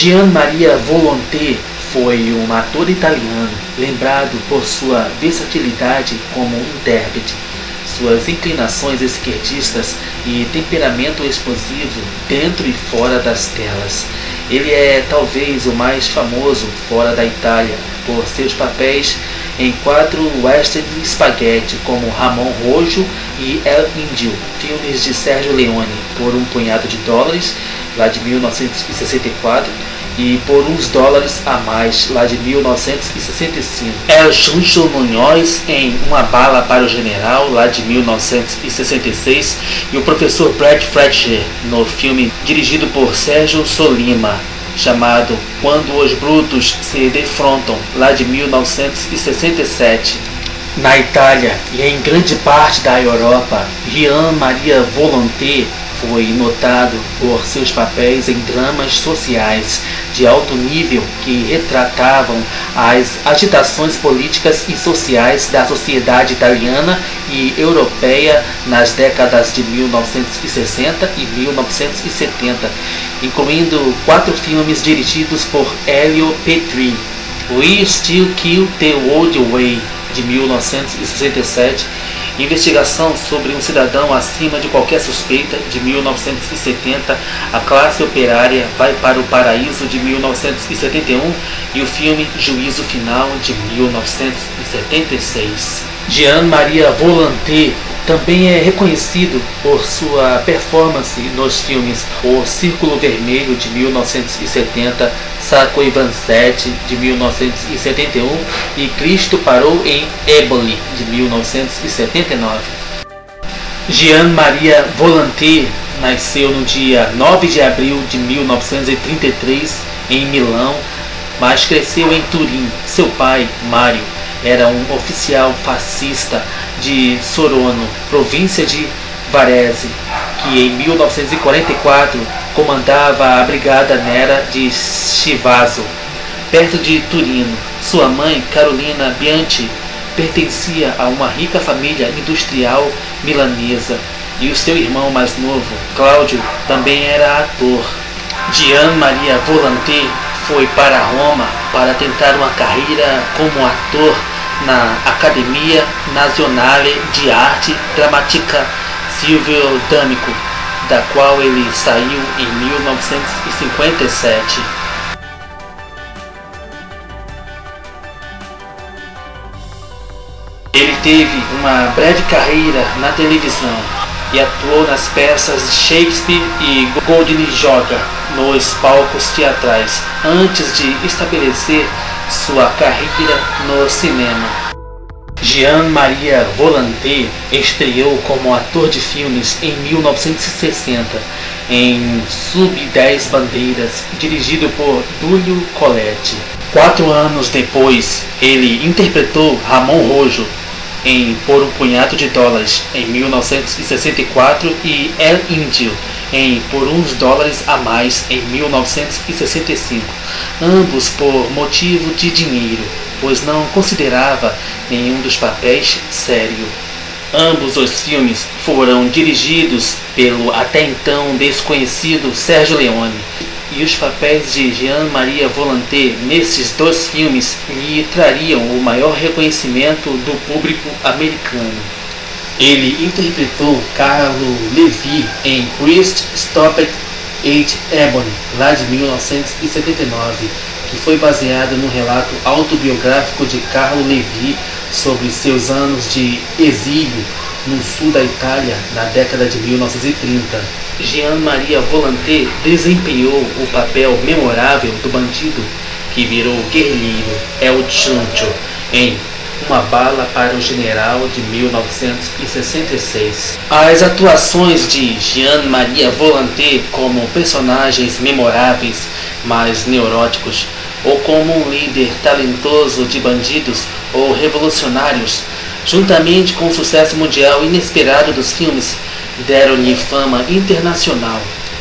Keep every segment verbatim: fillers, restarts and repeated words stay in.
Gian Maria Volonté foi um ator italiano, lembrado por sua versatilidade como intérprete, suas inclinações esquerdistas e temperamento explosivo dentro e fora das telas. Ele é talvez o mais famoso fora da Itália por seus papéis em quatro western spaghetti como Ramon Rojo e El Indio, filmes de Sergio Leone, Por um Punhado de Dólares, lá de mil novecentos e sessenta e quatro, e Por uns Dólares a Mais, lá de mil novecentos e sessenta e cinco. El Chuncho Munhoz em Uma Bala para o General, lá de mil novecentos e sessenta e seis, e o professor Brad Fletcher no filme dirigido por Sérgio Solima, chamado Quando os Brutos se Defrontam, lá de mil novecentos e sessenta e sete. Na Itália e em grande parte da Europa, Gian Maria Volonté foi notado por seus papéis em dramas sociais de alto nível que retratavam as agitações políticas e sociais da sociedade italiana e europeia nas décadas de mil novecentos e sessenta e mil novecentos e setenta, incluindo quatro filmes dirigidos por Elio Petri: We Still Kill the Old Way, de mil novecentos e sessenta e sete, Investigação sobre um Cidadão Acima de Qualquer Suspeita, de mil novecentos e setenta, A Classe Operária Vai para o Paraíso, de mil novecentos e setenta e um, e o filme Juízo Final, de mil novecentos e setenta e seis. Gian Maria Volonté também é reconhecido por sua performance nos filmes O Círculo Vermelho, de mil novecentos e setenta, Sacco e Vanzetti, de mil novecentos e setenta e um, e Cristo Parou em Éboli, de mil novecentos e setenta e nove. Gian Maria Volonté nasceu no dia nove de abril de mil novecentos e trinta e três em Milão, mas cresceu em Turim. Seu pai, Mário, era um oficial fascista de Sorono, província de Varese, que em mil novecentos e quarenta e quatro comandava a Brigada Nera de Chivasso, perto de Turino. Sua mãe, Carolina Bianchi, pertencia a uma rica família industrial milanesa, e o seu irmão mais novo, Cláudio, também era ator. Gian Maria Volonté foi para Roma para tentar uma carreira como ator na Accademia Nazionale di Arte Drammatica Silvio D'Amico, da qual ele saiu em mil novecentos e cinquenta e sete. Ele teve uma breve carreira na televisão e atuou nas peças de Shakespeare e Goldwyn Joga nos palcos teatrais, antes de estabelecer sua carreira no cinema. Gian Maria Volonté estreou como ator de filmes em mil novecentos e sessenta em Sub dez Bandeiras, dirigido por Dúlio Coletti. Quatro anos depois, ele interpretou Ramon Rojo em Por um Punhado de Dólares, em mil novecentos e sessenta e quatro, e El Indio em Por uns Dólares a Mais, em mil novecentos e sessenta e cinco, ambos por motivo de dinheiro, pois não considerava nenhum dos papéis sério. Ambos os filmes foram dirigidos pelo até então desconhecido Sergio Leone, e os papéis de Gian Maria Volonté nesses dois filmes lhe trariam o maior reconhecimento do público americano. Ele interpretou Carlo Levi em Christ Stopped at Ebony, lá de mil novecentos e setenta e nove, que foi baseado no relato autobiográfico de Carlo Levi sobre seus anos de exílio no sul da Itália na década de mil novecentos e trinta. Gian Maria Volonté desempenhou o papel memorável do bandido que virou guerrilheiro El Chuncho em Uma Bala para o General, de mil novecentos e sessenta e seis. As atuações de Gian Maria Volonté como personagens memoráveis, mas neuróticos, ou como um líder talentoso de bandidos ou revolucionários, juntamente com o sucesso mundial inesperado dos filmes, deram-lhe fama internacional.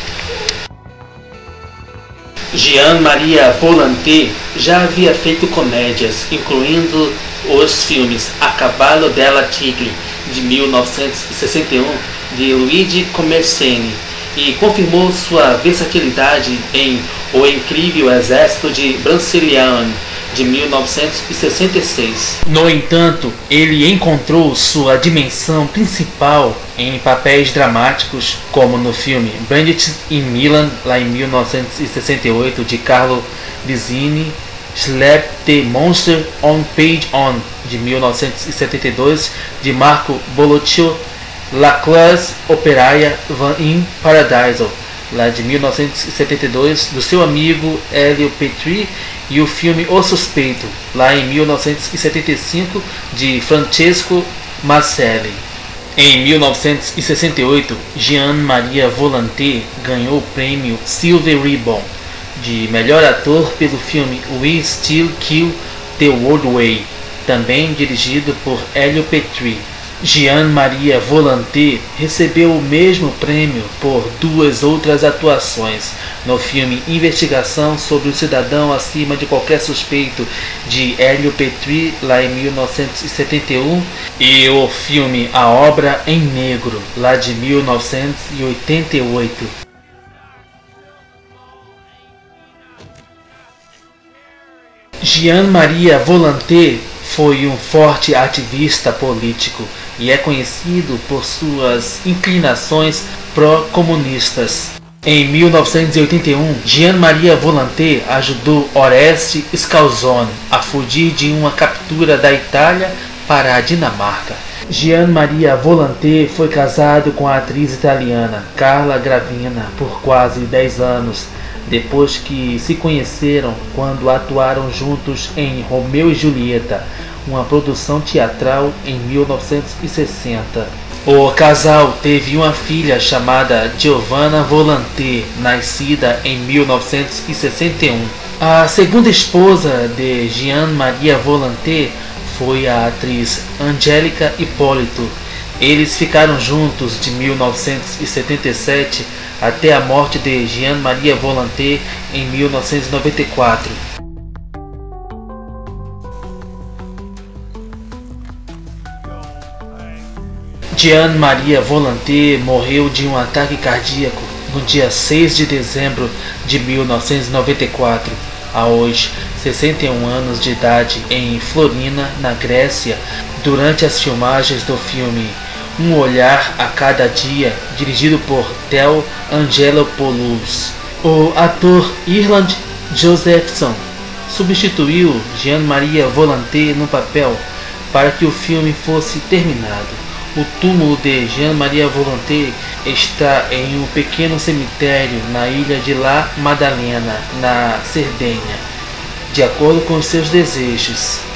Gian Maria Volonté já havia feito comédias, incluindo os filmes A Cavallo della Tigre, de mil novecentos e sessenta e um, de Luigi Commerceni, e confirmou sua versatilidade em O Incrível Exército de Brasilian, de mil novecentos e sessenta e seis. No entanto, ele encontrou sua dimensão principal em papéis dramáticos, como no filme Bandits in Milan, lá em mil novecentos e sessenta e oito, de Carlo Visini, Slap the Monster on Page On, de mil novecentos e setenta e dois, de Marco Bellocchio, La Classe Operaia in Paradiso, lá de mil novecentos e setenta e dois, do seu amigo Elio Petri, e o filme O Suspeito, lá em mil novecentos e setenta e cinco, de Francesco Marcelli. Em mil novecentos e sessenta e oito, Jean Maria Volonté ganhou o prêmio Silver Ribbon de melhor ator pelo filme We Still Kill the World Way, também dirigido por Elio Petri. Jean Maria Volonté recebeu o mesmo prêmio por duas outras atuações no filme Investigação sobre o Cidadão Acima de Qualquer Suspeito, de Elio Petri, lá em mil novecentos e setenta e um, e o filme A Obra em Negro, lá de mil novecentos e oitenta e oito. Jean Maria Volonté foi um forte ativista político e é conhecido por suas inclinações pró-comunistas. Em mil novecentos e oitenta e um, Jean Maria Volonté ajudou Oreste Scalzone a fugir de uma captura da Itália para a Dinamarca. Jean Maria Volonté foi casado com a atriz italiana Carla Gravina por quase dez anos, depois que se conheceram quando atuaram juntos em Romeu e Julieta, uma produção teatral em mil novecentos e sessenta. O casal teve uma filha chamada Giovanna Volonté, nascida em mil novecentos e sessenta e um. A segunda esposa de Jean Maria Volonté foi a atriz Angélica Hipólito. Eles ficaram juntos de mil novecentos e setenta e sete até a morte de Jean Maria Volonté em mil novecentos e noventa e quatro. Jean Maria Volonté morreu de um ataque cardíaco no dia seis de dezembro de mil novecentos e noventa e quatro, aos sessenta e um anos de idade, em Florina, na Grécia, durante as filmagens do filme Um Olhar a Cada Dia, dirigido por Theo Angelopoulos. O ator Erland Josephson substituiu Jean Maria Volonté no papel para que o filme fosse terminado. O túmulo de Jean Maria Volonté está em um pequeno cemitério na ilha de La Maddalena, na Sardenha, de acordo com os seus desejos.